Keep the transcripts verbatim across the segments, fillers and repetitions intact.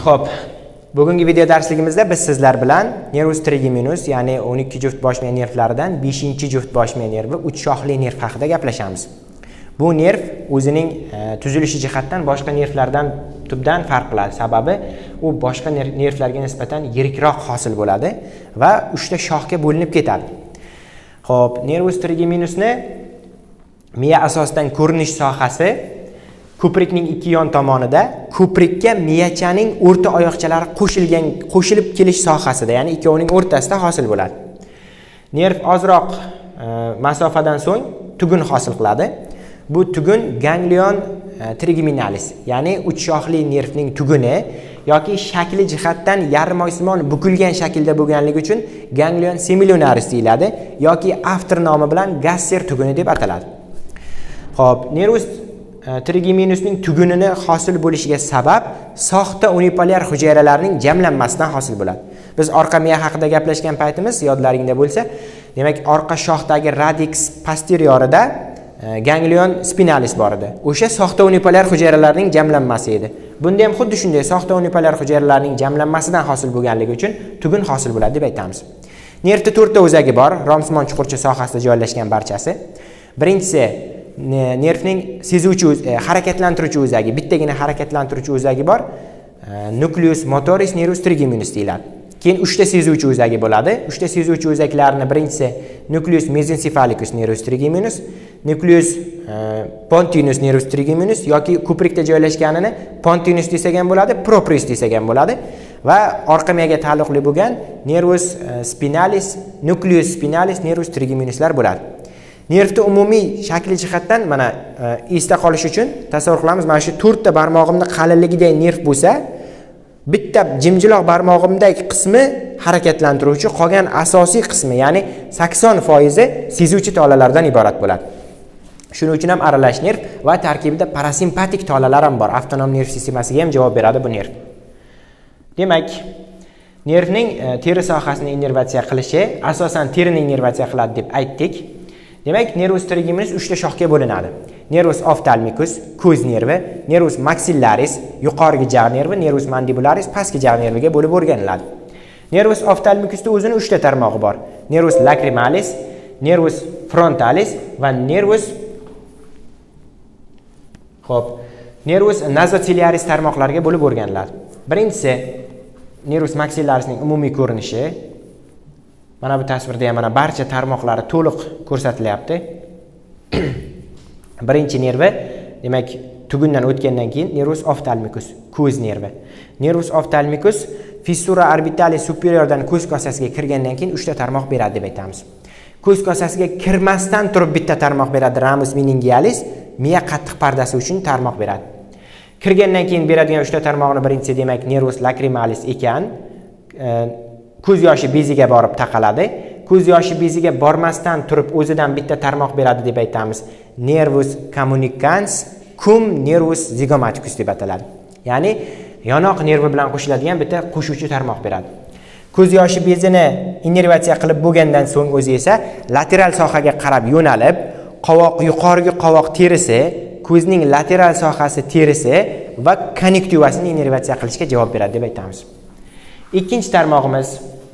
Xo'p, bugungi video darsligimizda biz sizlar bilan nervus trigeminus, ya'ni o'n ikki juft bosh miya nervlaridan beshinchi juft bosh miya nervi uch shoxli nerv haqida gaplashamiz. Bu nerv o'zining e, tuzilishi jihatdan boshqa nervlardan tubdan farq qiladi. Sababi u boshqa nervlarga nisbatan yirikroq hosil bo'ladi va uchta shoxga bo'linib ketadi. Xo'p, nervus trigeminusni miya asosidan ko'rinish sohasi ko'prikning ikki yon tomonida ko'prikka miyachaning o'rta oyoqchalari qo'shilgan qo'shilib kelish sohasida, ya'ni ikkovining o'rtasida hosil bo'ladi. Nerv ozroq e, masofadan so'ng tugun hosil qiladi. Bu tugun ganglion e, trigeminalis, ya'ni uch shoxli nervning tuguni yoki shakli jihatdan yarim-oysimon bukilgan shaklda bo'lganligi uchun ganglion semilunaris deyiladi yoki avtor nomi bilan Gasser tuguni deb ataladi. Xo'p, nervus trigeminusning tugunini hosil bo'lishiga sabab soxta unipolyar hujayralarning jamlanmasidan hosil bo'ladi. Biz orqa miya haqida gaplashgan paytimiz yodlaringda bo'lsa, demak orqa shoxdagi radix posteriorida ganglion spinalis bor edi. O'sha soxta unipolyar hujayralarning jamlanmasi edi. Bunda ham xuddi shunday soxta unipolyar hujayralarning jamlanmasidan hosil bo'lganligi uchun tugun hosil bo'ladi deb aytamiz. Nervda to'rtta o'zagi bor, romsimon chuqurcha sohasida joylashgan barchasi. Birinchisi nervning sezuvchi, harakatlantiruvchi o'zagi, bittagina harakatlantiruvchi o'zagi bor. Nucleus motoris nervus trigeminus deyiladi. Keyin uchta sezuvchi o'zagi bo'ladi. Uchta sezuvchi o'zaklarni birinchisi nucleus mesencephalicus nervus trigeminus, nucleus pontinus nervus trigeminus yoki ko'prikda joylashganini pontinus desak ham bo'ladi, proprius desak ham bo'ladi va orqa miyaga taalluqli bo'lgan nervus spinalis, nucleus spinalis nervus trigeminuslar bo'ladi. Nervda umumiy shakli jihatdan mana esda qolish uchun tasavvur qilamiz, mana shu to'rtta barmog'imning qalinligidagi nerv bo'lsa, bitta jimjiloq barmog'imdagi qismi harakatlantiruvchi, qolgan asosiy qismi, ya'ni sakson foiz sezuvchi tolalardan iborat bo'ladi. Shuning uchun ham aralash nerv va tarkibida parasimpatik tolalar ham bor. Avtonom nerv sistemasiga ham javob beradi bu nerv. Demak, nervning teri sohasini innervatsiya qilishi asosan terini innervatsiya qiladi deb aytdik. Demak, nervus trigeminus uchta shoxga bo'linadi. Nervus ophthalmicus, ko'z nervi, nervus maxillaris, yuqorgi jag' nervi, nervus mandibularis, pastki jag' nerviga bo'lib o'rganiladi. Nervus ophthalmicusda o'zining uchta tarmog'i bor. Nervus lacrimalis, nervus frontalis va nervus Xo'p, nervus nasociliaris tarmoqlarga bo'lib o'rganiladi. Birinchisi nervus maxillarisning umumiy ko'rinishi. Mana bu tasvirda ham mana barcha tarmoqlari to'liq ko'rsatilyapti. Birinchi nervi, demak, tugundan o'tgandan keyin nervus ophthalmicus, ko'z nervi. Nervus ophthalmicus fissura orbitalis superiordan ko'z kosasiga kirgandan keyin uchta tarmoq beradi deb aytamiz. Ko'z kosasiga kirmasdan turib bitta tarmoq beradi, ramus meningialis, miya qattiq pardasi uchun tarmoq beradi. Kirgandan keyin beradigan uchta tarmoqni birinchisi demak nervus lacrimalis ekan, e, ko'z yoshi beziga borib taqaladi. Ko'z yoshi beziga bormasdan turib o'zidan bitta tarmoq beradi deb aytamiz. Nervus communicans cum nervus zygomaticus deb ataladi. Ya'ni yonoq nervi bilan qo'shiladigan bitta qo'shuvchi tarmoq beradi. Ko'z yoshi bezini innervatsiya qilib bo'lgandan so'ng o'zi esa lateral sohaga qarab yo'nalib, qovoq yuqorgi qovoq terisi, ko'zning lateral sohasi terisi va konjektivasini innervatsiya qilishga javob beradi deb aytamiz. Ikkinchi tarmog'imiz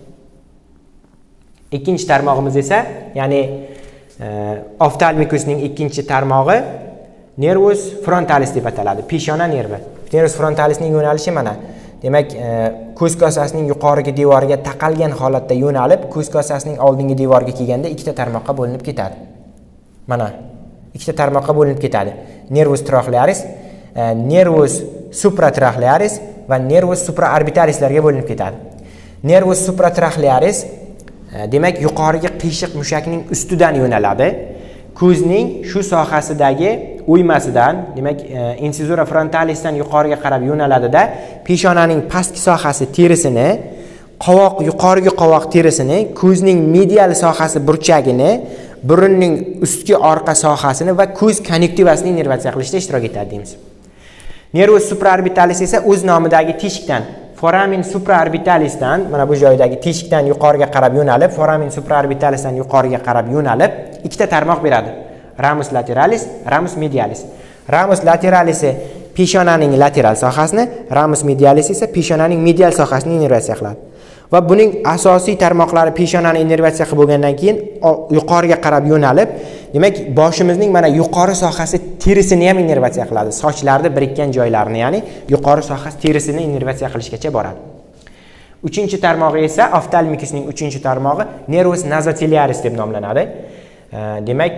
Ikkinchi tarmog'imiz esa, ya'ni e, ophthalmicusning ikkinchi tarmog'i nervus frontalis deb ataladi, peshona nervi. Nervus frontalisning yo'nalishi mana. Demak, e, ko'z kosasining yuqorgi devoriga taqalgan holatda yo'nalib, ko'z kosasining oldingi devoriga kelganda ikkita tarmoqqa bo'linib ketadi. Mana, ikkita tarmoqqa bo'linib ketadi. Nervus trochlearis, e, nervus supratrochlearis va nervus supraorbitalislarga bo'linib ketadi. Nervus supratrochlearis demak yuqorgi qiyshiq mushakning ustidan yo'naladi. Ko'zning shu sohasidagi o'ymasidan, demak insizura frontalisdan yuqoriga qarab yo'naladida peshonaning pastki sohasi terisini, qovoq yuqorgi qovoq terisini, ko'zning medial sohasi burchagini, burunning ustki orqa sohasini va ko'z konjektivasini innervatsiya qilishda ishtirok etadi deymiz. Nervus supraorbitalis esa o'z nomidagi teshikdan, foramen supraorbitalisdan, mana bu joydagi teshikdan yuqoriga qarab yo'nalib, foramen supraorbitalisdan yuqoriga qarab yo'nalib, ikkita tarmoq beradi. Ramus lateralis, ramus medialis. Ramus lateralis peshonaning lateral sohasini, ramus medialis esa peshonaning medial sohasini innervatsiya qiladi. Va buning asosiy tarmoqlari peshonani innervatsiya qilib bo'lgandan keyin yuqoriga qarab yo'nalib, demak, boshimizning mana yuqori sohasi terisini ham innervatsiya qiladi. Sochlarda birikkan joylarini, ya'ni yuqori sohasi terisini innervatsiya qilishgacha boradi. Uchinchi tarmog'i esa oftalmikusning uchinchi tarmog'i nervus nasociliaris deb nomlanadi. Demak,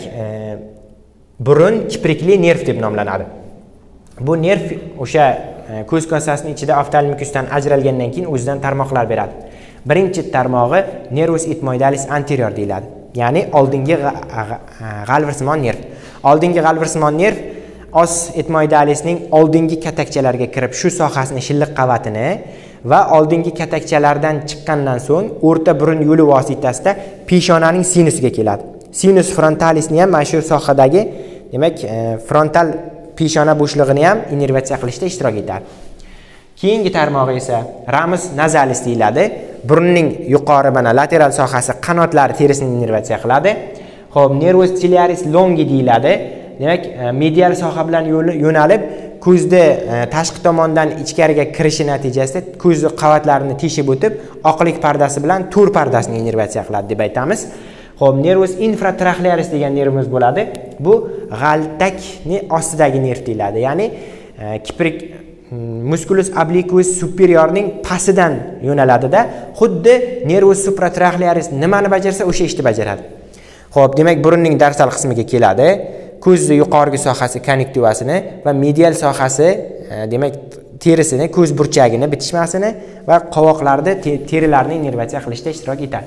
burun kiprikli nerv deb nomlanadi. Bu nerv o'sha ko'z kosasining ichida oftalmikusdan ajralgandan keyin o'zidan tarmoqlar beradi. Birinchi tarmog'i nervus etmoidalis anterior deyiladi. Ya'ni oldingi g'alvirsimon nerv. Oldingi g'alvirsimon nerv os etmoidalisning oldingi katakchalarga kirib, shu sohasini shilliq qavatini va oldingi katakchalardan chiqqandan so'ng o'rta burun yo'li vositasida peshonaning sinusiga keladi. Sinus frontalisni ham mana shu sohadagi, demak, frontal peshona bo'shlig'ini ham innervatsiya qilishda ishtirok etadi. Keyingi tarmog'i esa ramus nasalis deyiladi. Burunning yuqori mana lateral sohasi qanotlari terisini innervatsiya qiladi. Xo'p, nervus ciliaris longi deyiladi. Demak, medial soha bilan yo'nalib, ko'zni tashqi tomondan ichkariga kirishi natijasida ko'z qavatlarini teshib o'tib, oqlik pardasi bilan to'r pardasini innervatsiya qiladi deb aytamiz. Xo'p, nervus infratraxlearis degan nervimiz bo'ladi. Bu g'altakni ostidagi nerv deyiladi. Ya'ni kiprik musculus obliquus superiorning pastidan yo'naladida, xuddi nervus supratraxlearis nimani bajarsa, o'sha ishni bajaradi. Xo'p, demak, burunning dorsal qismiga keladi. Ko'zning yuqorgi sohasi konektivasini va medial sohasi, demak, terisini, ko'z burchagini bitishmasini va qovoqlarda terilarni innervatsiya qilishda ishtirok etadi.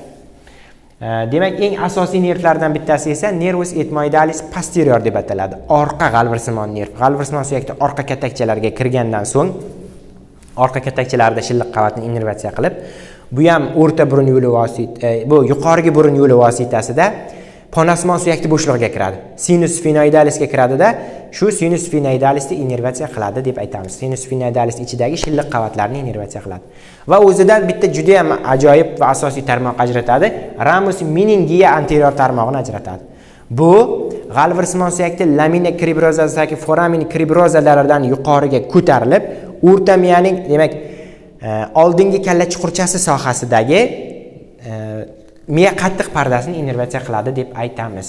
Demak, eng asosiy nervlardan bittasi esa nervus etmoidalis posterior deb ataladi. Orqa g'alvirsimon nerv. G'alvirsimon suyakda orqa katakchalarga kirgandan so'ng orqa katakchalarda shilliq qavatni innervatsiya qilib, bu ham o'rta burun yo'li vosita, bu yuqorgi burun yo'li vositasida ponasmon suyakli bo'shlig'iga kiradi. Sinus sphenoidalisga kiradida, shu sinus sphenoidalisni innervatsiya qiladi deb aytamiz. Sinus sphenoidalis ichidagi shilliq qavatlarni innervatsiya qiladi. Va o'zidan bitta juda ham ajoyib va asosiy tarmoq ajratadi. Ramus meningia anterior tarmog'ini ajratadi. Bu g'alvirsimon suyakli lamina cribrozasidagi foramin cribrozalaridan yuqoriga ko'tarilib, o'rta miyaning, demak, oldingi kalla chuqurchasi sohasidagi miya qattiq pardasini innervatsiya qiladi deb aytamiz.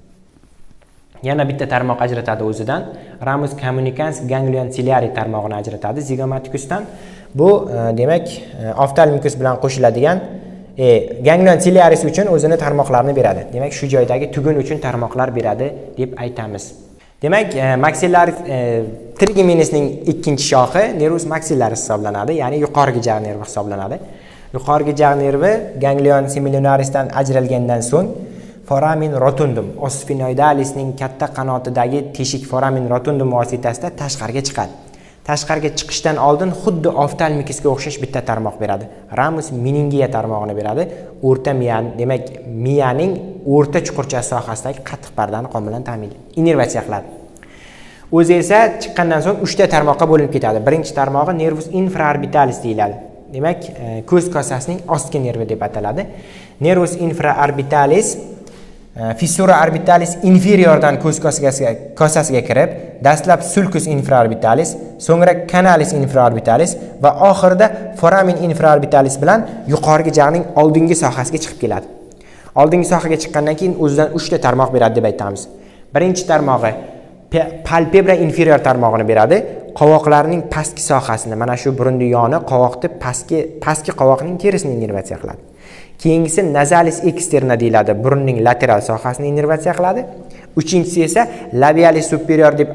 Yana bitta tarmoq ajratadi o'zidan. Ramus communicans ganglion ciliari tarmog'ini ajratadi zigomaticusdan. Bu demak, oftalmikus bilan qo'shiladigan e, ganglion ciliaris uchun o'zini tarmoqlarini beradi. Demak, shu joydagi tugun uchun tarmoqlar beradi deb aytamiz. Demak, maxillaris trigeminusning ikkinchi shoxi nervus maxillaris hisoblanadi, ya'ni yuqorgi jag' nervi hisoblanadi. Yuqorgi jag' nervi ganglion semilunarisdan ajralgandan so'ng foramin rotundum, os sphenoidalisning katta qanotidagi teshik foramin rotundum vositasida tashqariga chiqadi. Tashqariga chiqishdan oldin xuddi oftalmikusga o'xshash bitta tarmoq beradi. Ramus meningia tarmog'ini beradi. O'rta miya, demak, miyaning o'rta chuqurchasi sohasidagi qattiq pardani qon bilan ta'minlaydi, innervatsiya qiladi. O'zi esa chiqqandan so'ng uchta tarmoqqa bo'linib ketadi. Birinchi tarmog'i nervus infraorbitalis deyiladi. Demak, ko'z kosasining ostki nervi deb ataladi. Nervus infraorbitalis fissura orbitalis inferiordan ko'z kosasiga kosasiga kirib, dastlab sulcus infraorbitalis, so'ngra canalis infraorbitalis va oxirida foramin infraorbitalis bilan yuqorgi jag'ning oldingi sohasiga chiqib keladi. Oldingi sohaga chiqqandan keyin o'zidan uchta tarmoq beradi deb aytamiz. Birinchi tarmog'i palpebra inferior tarmog'ini beradi. Qovoqlarning pastki sohasini, mana shu burunning yoni qovoqni pastki pastki qovoqning terisini innervatsiya qiladi. Keyingisi nasalis externa deyiladi, burunning lateral sohasini innervatsiya qiladi. Uchinchisi esa labialis superior deb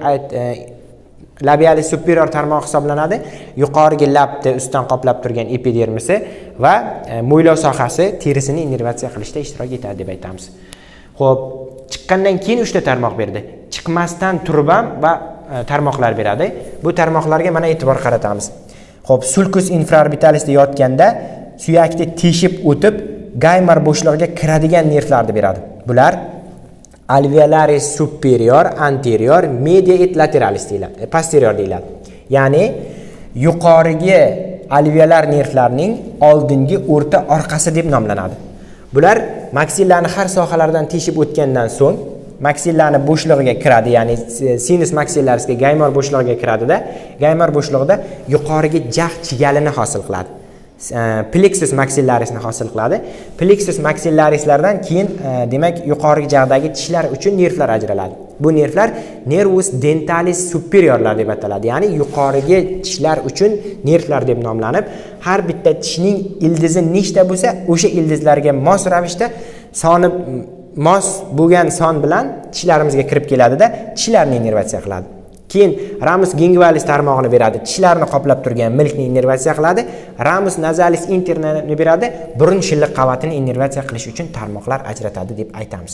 labialis superior tarmoq hisoblanadi. Yuqorgi labni ustidan qoplab turgan epidermisi va mo'ylov sohasi terisini innervatsiya qilishda ishtirok etadi deb aytamiz. Xo'p, chiqqandan keyin uchta tarmoq berdi. Chiqmasdan turib ham va tarmoqlar beradi. Bu tarmoqlarga mana e'tibor qaratamiz. Xo'p, sulcus infraorbitalisda yotganda suyakni teshib o'tib, Gaymer bo'shlig'iga kiradigan nervlarni beradi. Bular alveolaris superior, anterior, media et lateralis deyiladi, posterior deyiladi. Ya'ni yuqorigi alveolar nervlarning oldingi, o'rta, orqasi deb nomlanadi. Bular maksillarni har sohalardan teshib o'tgandan so'ng maksillarni bo'shlig'iga kiradi, ya'ni sinus maksillarisga gaymor bo'shlig'iga kiradida, gaymor bo'shlig'ida yuqoriga jag' chigalini hosil qiladi. Plexus maxillarisni hosil qiladi. Plexus maxillarislardan keyin demak yuqorgi jag'dagi tishlar uchun nervlar ajraladi. Bu nervlar nervus dentalis superiorlar deb ataladi. Ya'ni yuqorgi tishlar uchun nervlar deb nomlanib, har bitta tishning ildizi nechta bo'lsa, o'sha ildizlarga mos ravishda soni mos bo'lgan son bilan tishlarimizga kirib keladida, tishlarni innervatsiya qiladi. Keyin ramus gingivalis tarmog'ini beradi, tishlarni qoplab turgan milkni innervatsiya qiladi. Ramus nasalis internini beradi, burun shilliq qavatini innervatsiya qilish uchun tarmoqlar ajratadi deb aytamiz.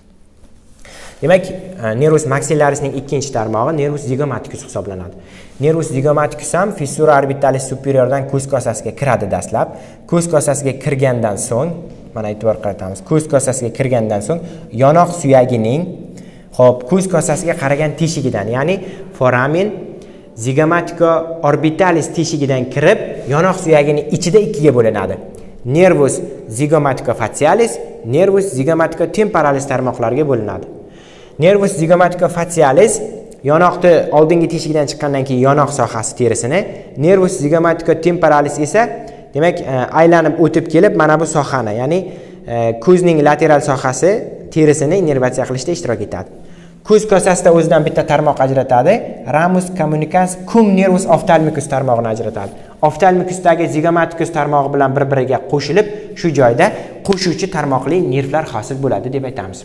Demak, nervus maxillarisning ikkinchi tarmog'i nervus zygomaticus hisoblanadi. Nervus zygomaticus ham fissura orbitalis superiordan ko'z kosasiga kiradi dastlab. Ko'z kosasiga kirgandan so'ng, mana e'tibor qaratamiz. Ko'z kosasiga kirgandan so'ng yonoq suyagining Xo'p, ko'z kosasiga qaragan teshigidan, ya'ni foramen zigomatico orbitalis teshigidan kirib, yonoq suyagining ichida ikkiga bo'linadi. Nervus zigomatico facialis, nervus zigomatico temporalis tarmoqlarga bo'linadi. Nervus zigomatico facialis yonoqni oldingi teshigidan chiqqandan keyin yonoq sohasi terisini, nervus zigomatico temporalis esa demak aylanib o'tib kelib mana bu sohani, ya'ni ko'zning lateral sohasi terisini innervatsiya qilishda ishtirok etadi. Ko'z kosasida o'zidan bitta tarmoq ajratadi. Ramus communicans cum nervus ophthalmicus tarmog'ini ajratadi. Ophthalmicusdagi zygomaticus tarmog'i bilan bir-biriga qo'shilib, shu joyda qo'shuvchi tarmoqli nervlar hosil bo'ladi deb aytamiz.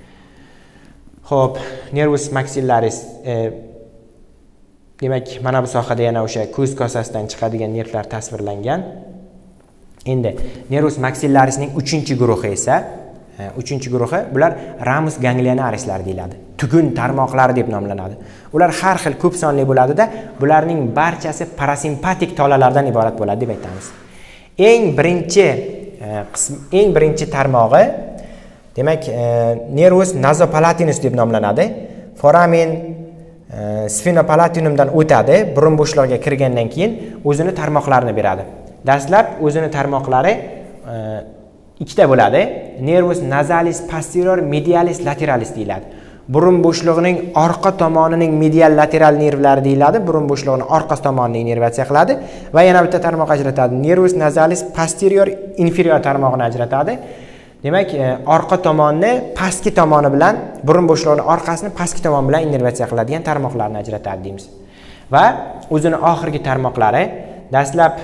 Xo'p, nervus maxillaris e, demak, mana bu sohada yana o'sha ko'z kosasidan chiqadigan nervlar tasvirlangan. Endi nervus maxillarisning uchinchi guruhi esa uchinchi guruhi bular ramus ganglionarislar deyiladi. Tugun tarmoqlari deb nomlanadi. Ular har xil ko'p sonli bo'ladi-da, bularning barchasi parasimpatik tolalardan iborat bo'ladi deb aytamiz. Eng birinchi qism, eng birinchi tarmog'i demak nervus nasopalatinus deb nomlanadi. Foramen sphenopalatiniumdan o'tadi, burun bo'shlig'iga kirgandan keyin o'zini tarmoqlarini beradi. Dastlab o'zini tarmoqlari ikkita bo'ladi. Nervus nasalis posterior medialis lateralis deyiladi. Burun bo'shlig'ining orqa tomonining medial lateral nervlari deyiladi. Burun bo'shlig'ining orqa tomonini innervatsiya qiladi va yana bitta tarmoq ajratadi. Nervus nasalis posterior inferior tarmog'ini ajratadi. Demak, orqa tomonni pastki tomoni bilan, burun bo'shlig'ining orqasini pastki tomon bilan innervatsiya qiladigan tarmoqlarni ajratadi deymiz. Va o'zini oxirgi tarmoqlari dastlab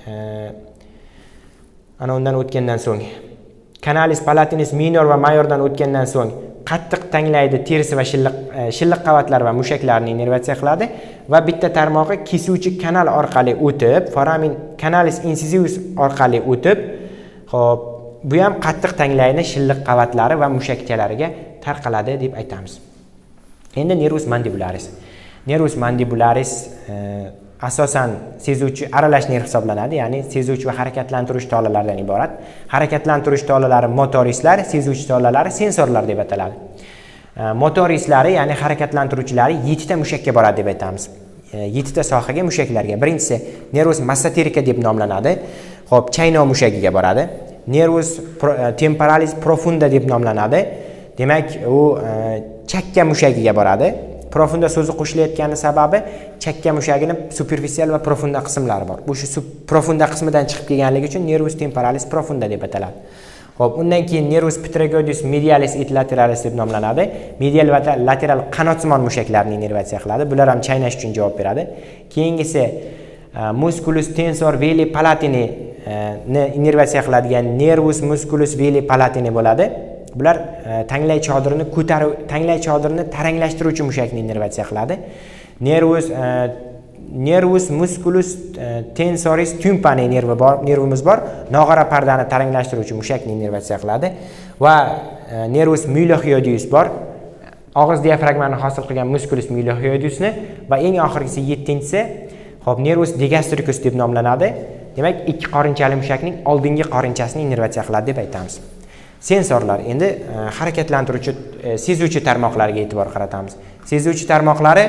ana undan o'tgandan so'ng canalis palatinus minor va mayordan o'tgandan so'ng qattiq tanglaydi terisi va shilliq shilliq qavatlar va mushaklarni innervatsiya qiladi va bitta tarmog'i kesuvchi kanal orqali o'tib, foramen canalis incisivus orqali o'tib, xo'p, bu ham qattiq tanglayni shilliq qavatlari va mushakchalariga tarqaladi deb aytamiz. Endi nervus mandibularis. Nervus mandibularis e, asosan sezuvchi aralash nerv hisoblanadi, ya'ni sezuvchi va harakatlantiruvchi tolalardan iborat. Harakatlantirish tolalari motorislar, sezuvchi tolalari sensorlar deb ataladi. Motorislari, ya'ni harakatlantiruvchilari yetti ta mushakka boradi deb aytamiz. yetti ta sohaga mushaklarga. Birinchisi nervus massaterica deb nomlanadi. Xo'p, chaynov mushagiga boradi. Nervus temporalis profunda deb nomlanadi. Demak, u chakka mushagiga boradi. Profunda so'zi qo'shilayotgani sababi chakka mushagini superficial va profunda qismlari bor. Bu shu profunda qismidan chiqib kelganligi uchun nervus temporalis profunda deb ataladi. Xo'p, undan keyin nervus pterygoidus medialis et lateralis deb nomlanadi. Medial va lateral qanotsimon mushaklarni innervatsiya qiladi. Bular ham chaynash uchun javob beradi. Keyingisi musculus tensor veli palatini ni innervatsiya qiladigan nervus musculus veli palatini bo'ladi. Bular tanglay chodirini ko'tarib, tanglay chodirini taranglashtiruvchi mushakni innervatsiya qiladi. Nervus nervus musculus tensoris tympani nervi bor, nervimiz bor. Nog'ora pardani taranglashtiruvchi mushakni innervatsiya qiladi va nervus mulohyoideus bor. Og'iz diafragmani hosil qilgan musculus mulohyoidusni va eng oxirgisi yettinchisi, xo'p, nervus digastricus deb nomlanadi. Demak, ikki qorinchali mushakning oldingi qorinchasini innervatsiya qiladi deb aytamiz. Sensorlar. Endi harakatlantiruvchi sezuvchi tarmoqlarga e'tibor qaratamiz. Sezuvchi tarmoqlari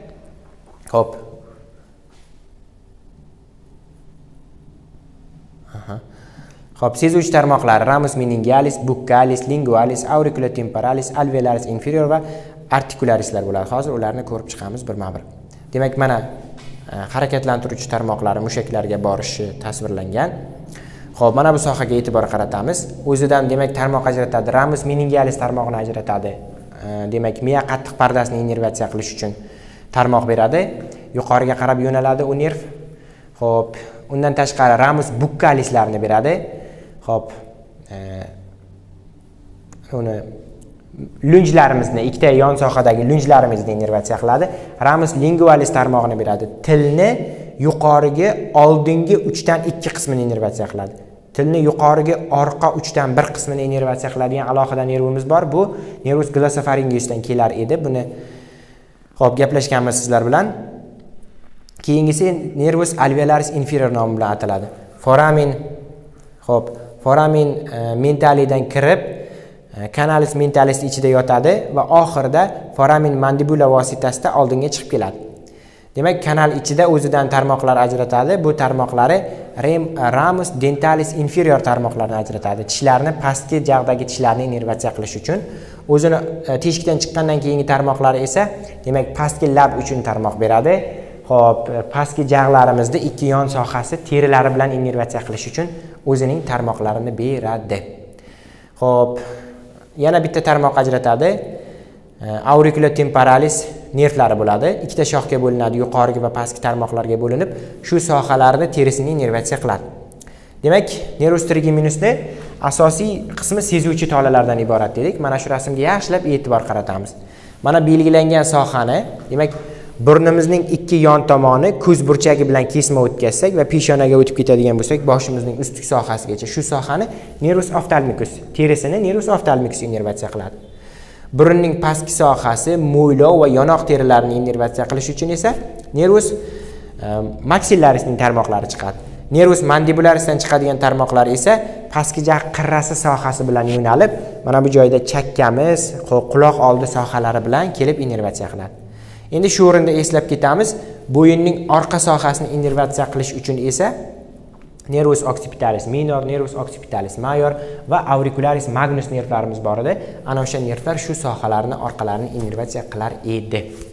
xo'p. Aha. Xo'p, sezuvchi tarmoqlari ramus meningialis, buccalis, lingualis, auriculotemporalis, alveolaris inferior va articularislar bo'ladi. Hozir ularni ko'rib chiqamiz birma-bir. Demak, mana harakatlantiruvchi tarmoqlari mushaklarga borishi tasvirlangan. Xo'p, mana bu sohaga e'tibor qaratamiz. O'zidan demak tarmoq ajratadi. Ramus meningialis tarmog'ini ajratadi. Demak, miya qattiq pardasini innervatsiya qilish uchun tarmoq beradi. Yuqoriga qarab yo'naladi u nerv. Xo'p, undan tashqari ramus buccalislarni beradi. Xo'p, uni lunjlarimizni, ikkita yon sohadagi lunjlarimizni innervatsiya qiladi. Ramus lingualis tarmog'ini beradi. Tilni yuqoriga oldingi uchdan ikki qismini innervatsiya qiladi. Tilni yuqoriga orqa uchdan bir qismini innervatsiya qiladigan alohida nervimiz bor. Bu nervus glosopharyngeusdan kelar edi. Buni xo'p gaplashganmiz sizlar bilan. Keyingisi nervus alveolaris inferior nomi bilan ataladi. Foramen xo'p, foramen mentalidan kirib canalis mentalis ichida yotadi va oxirida foramen mandibula vositasida oldinga chiqib keladi. Demak, kanal ichida o'zidan tarmoqlar ajratadi. Bu tarmoqlari ramus dentalis inferior tarmoqlarni ajratadi. Tishlarni, pastki jag'dagi tishlarni innervatsiya qilish uchun. O'zini teshikdan chiqqandan keyingi tarmoqlari esa, demak, pastki lab uchun tarmoq beradi. Xo'p, pastki jag'larimizda ikki yon sohasi terilari bilan innervatsiya qilish uchun o'zining tarmoqlarini beradi. Xo'p, yana bitta tarmoq ajratadi. Auriculotemporalis nervlari bo'ladi. Ikkita shoxga bo'linadi, yuqorgi va pastki tarmoqlarga bo'linib, shu sohalarni terisini innervatsiya qiladi. Demak, nervus trigeminusni asosiy qismi sezuvchi tolalardan iborat dedik. Mana shu rasmga yaxshilab e'tibor qaratamiz. Mana belgilangan sohani, demak, burnimizning ikki yon tomoni ko'z burchagi bilan kesma o'tkazsak va peshonaga o'tib ketadigan bo'lsak, boshimizning ustki sohasigacha shu sohani nervus oftalmicus, terisini nervus oftalmicus innervatsiya qiladi. Burunning pastki sohasi mo'ylov va yonoq terilarini innervatsiya qilish uchun esa nervus maxillarisning tarmoqlari chiqadi. Nervus mandibularisdan chiqadigan tarmoqlar esa pastki jag' qirrasi sohasi bilan yo'nalib, mana bu joyda chakkamiz, quloq oldi sohalari bilan kelib innervatsiya qiladi. Endi shu o'rinda eslab ketamiz, bo'yinning orqa sohasini innervatsiya qilish uchun esa nervus occipitalis minor, nervus occipitalis major va auricularis magnus nervlarimiz bor edi. Ana o'sha nervlar shu sohalarni orqalarini innervatsiya qilar edi.